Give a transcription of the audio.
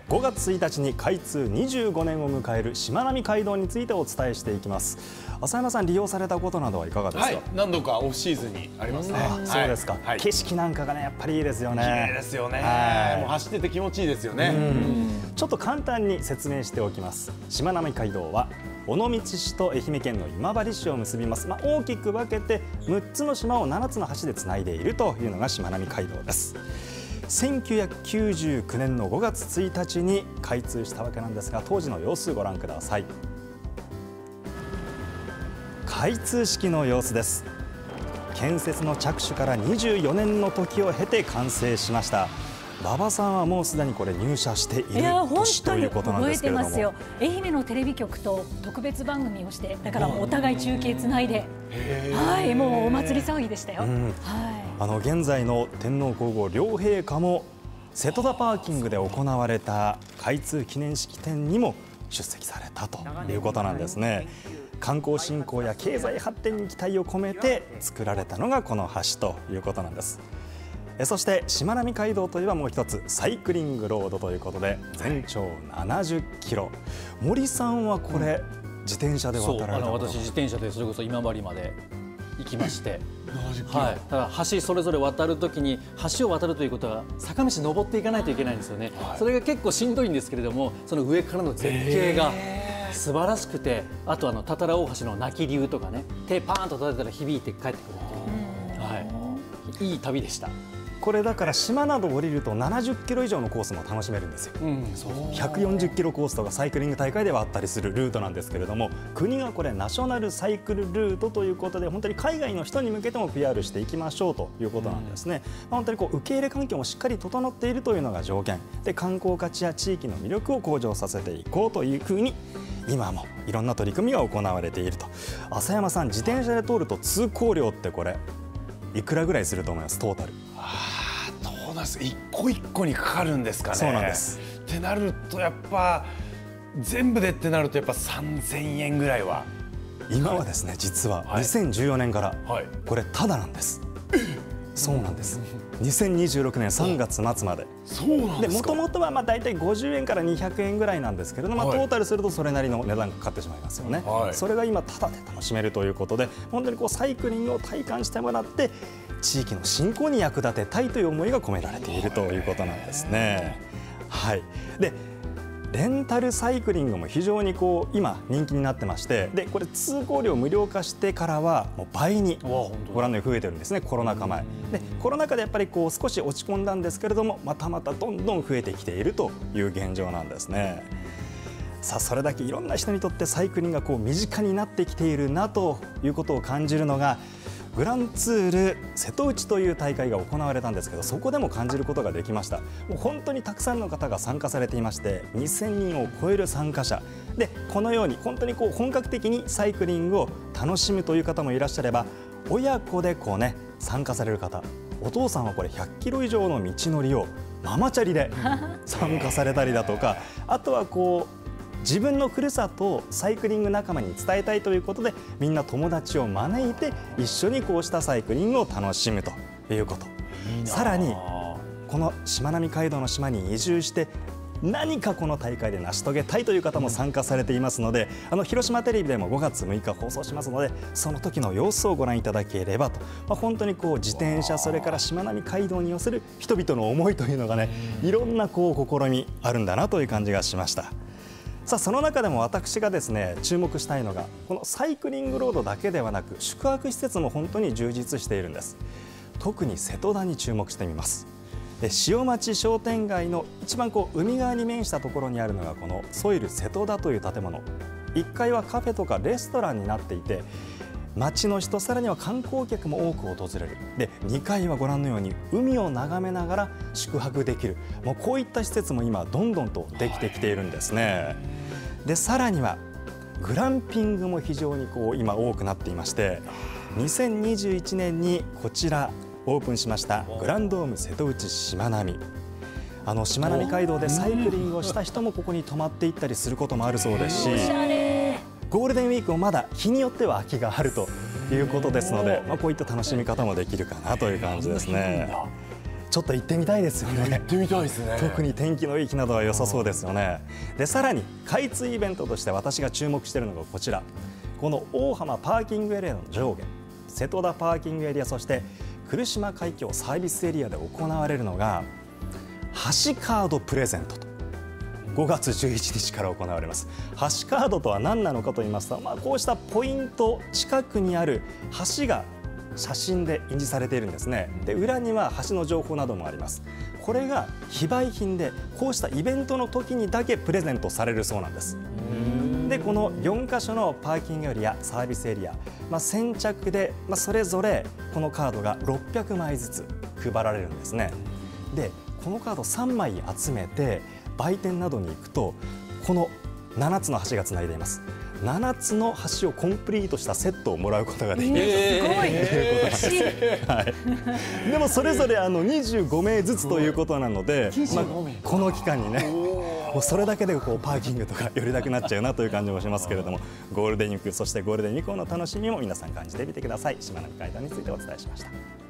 5月1日に開通25年を迎えるしまなみ海道についてお伝えしていきます。浅山さん、利用されたことなどはいかがですか？ 何度かオフシーズンにありますね。 そうですか。景色なんかがね、やっぱりいいですよね。 綺麗ですよね。もう走ってて気持ちいいですよね。 ちょっと簡単に説明しておきます。しまなみ海道は尾道市と愛媛県の今治市を結びます。大きく分けて6つの島を7つの橋でつないでいるというのがしまなみ海道です。1999年の5月1日に開通したわけなんですが、当時の様子ご覧ください。開通式の様子です。建設の着手から24年の時を経て完成しました。馬場さんはもうすでにこれ入社している年ということなんですけれども、 覚えてますよ。愛媛のテレビ局と特別番組をして、だからお互い中継つないで、もうお祭り騒ぎでしたよ。 現在の天皇皇后両陛下も瀬戸田パーキングで行われた開通記念式典にも出席されたということなんですね。観光振興や経済発展に期待を込めて作られたのがこの橋ということなんです。そしてしまなみ海道といえばもう一つサイクリングロードということで、全長70キロ。森さんはこれ、自転車で渡られたこと？ 私自転車でそれこそ今治まで行きまして、だから橋それぞれ渡るときに、橋を渡るということは坂道登っていかないといけないんですよね。それが結構しんどいんですけれども、その上からの絶景が素晴らしくて、あと多々良大橋の泣き流とかね、手パーンと叩いたら響いて帰ってくるっていう、いい旅でした。 これだから島など降りると70キロ以上のコースも楽しめるんですよ。140キロコースとかサイクリング大会ではあったりするルートなんですけれども、国がこれナショナルサイクルルートということで、本当に海外の人に向けても PR していきましょうということなんですね。本当に受け入れ環境もしっかり整っているというのが条件で、観光価値や地域の魅力を向上させていこうというふうに今もいろんな取り組みが行われていると。浅山さん、自転車で通ると通行料ってこれいくらぐらいすると思います？トータル。 どうなんですか？一個一個にかかるんですかね。 そうなんです。 ってなるとやっぱ全部でってなるとやっぱ3000円ぐらいは。 今はですね、実は2014年からこれタダなんです。そうなんです。2026年3月末まで。 そうなんですか。 もともとはだいたい50円から200円ぐらいなんですけれども、トータルするとそれなりの値段がかかってしまいますよね。それが今タダで楽しめるということで、本当にサイクリングを体感してもらって地域の振興に役立てたいという思いが込められているということなんですね。でレンタルサイクリングも非常に今人気になってまして、でこれ通行料無料化してからはもう倍にご覧のように増えてるんですね。コロナ禍前で、コロナ禍でやっぱり少し落ち込んだんですけれども、またどんどん増えてきているという現状なんですね。さあ、それだけいろんな人にとってサイクリングが身近になってきているなということを感じるのが、グランツール瀬戸内という大会が行われたんですけど、そこでも感じることができました。もう本当にたくさんの方が参加されていまして、2000人を超える参加者で、このように本当に本格的にサイクリングを楽しむという方もいらっしゃれば、親子で参加される方、お父さんはこれ100キロ以上の道のりをママチャリで参加されたりだとか、あとは自分のふるさとをサイクリング仲間に伝えたいということで、みんな友達を招いて一緒にこうしたサイクリングを楽しむということ。さらにこのしまなみ海道の島に移住して何かこの大会で成し遂げたいという方も参加されていますので、広島テレビでも5月6日放送しますので、その時の様子をご覧いただければと。本当に自転車、それからしまなみ海道に寄せる人々の思いというのがね、いろんな試みあるんだなという感じがしました。さあ、その中でも私がですね注目したいのが、このサイクリングロードだけではなく宿泊施設も本当に充実しているんです。特に瀬戸田に注目してみます。塩町商店街の一番海側に面したところにあるのがこのソイル瀬戸田という建物。1階はカフェとかレストランになっていて、町の人、さらには観光客も多く訪れる。で2階はご覧のように海を眺めながら宿泊できる、もうこういった施設も今どんどんとできてきているんですね。でさらにはグランピングも非常に今多くなっていまして、2021年にこちらオープンしましたグランドーム瀬戸内しまなみ。しまなみ海道でサイクリングをした人もここに泊まっていったりすることもあるそうですし、ゴールデンウィークもまだ日によっては空きがあるということですので、こういった楽しみ方もできるかなという感じですね。 ちょっと行ってみたいですよね。 行ってみたいですね。 特に天気のいい日などは良さそうですよね。でさらに開通イベントとして私が注目しているのがこちら、この大浜パーキングエリアの上下、瀬戸田パーキングエリア、そして来島海峡サービスエリアで行われるのが橋カードプレゼントと5月11日から行われます。橋カードとは何なのかと言いますと、こうしたポイント近くにある橋が写真で印字されているんですね。で裏には橋の情報などもあります。これが非売品でこうしたイベントの時にだけプレゼントされるそうなんです。でこの4カ所のパーキングエリア、サービスエリア、先着で、それぞれこのカードが600枚ずつ配られるんですね。でこのカード3枚集めて売店などに行くと、この7つの橋がつないでいます。7つの橋をコンプリートしたセットをもらうことができるということなんです。でもそれぞれ25名ずつということなので、この期間にね、もうそれだけでパーキングとか寄りたくなっちゃうなという感じもしますけれども、ゴールデンウィーク、そしてゴールデン以降の楽しみも皆さん感じてみてください。しまなみ海道についてお伝えしました。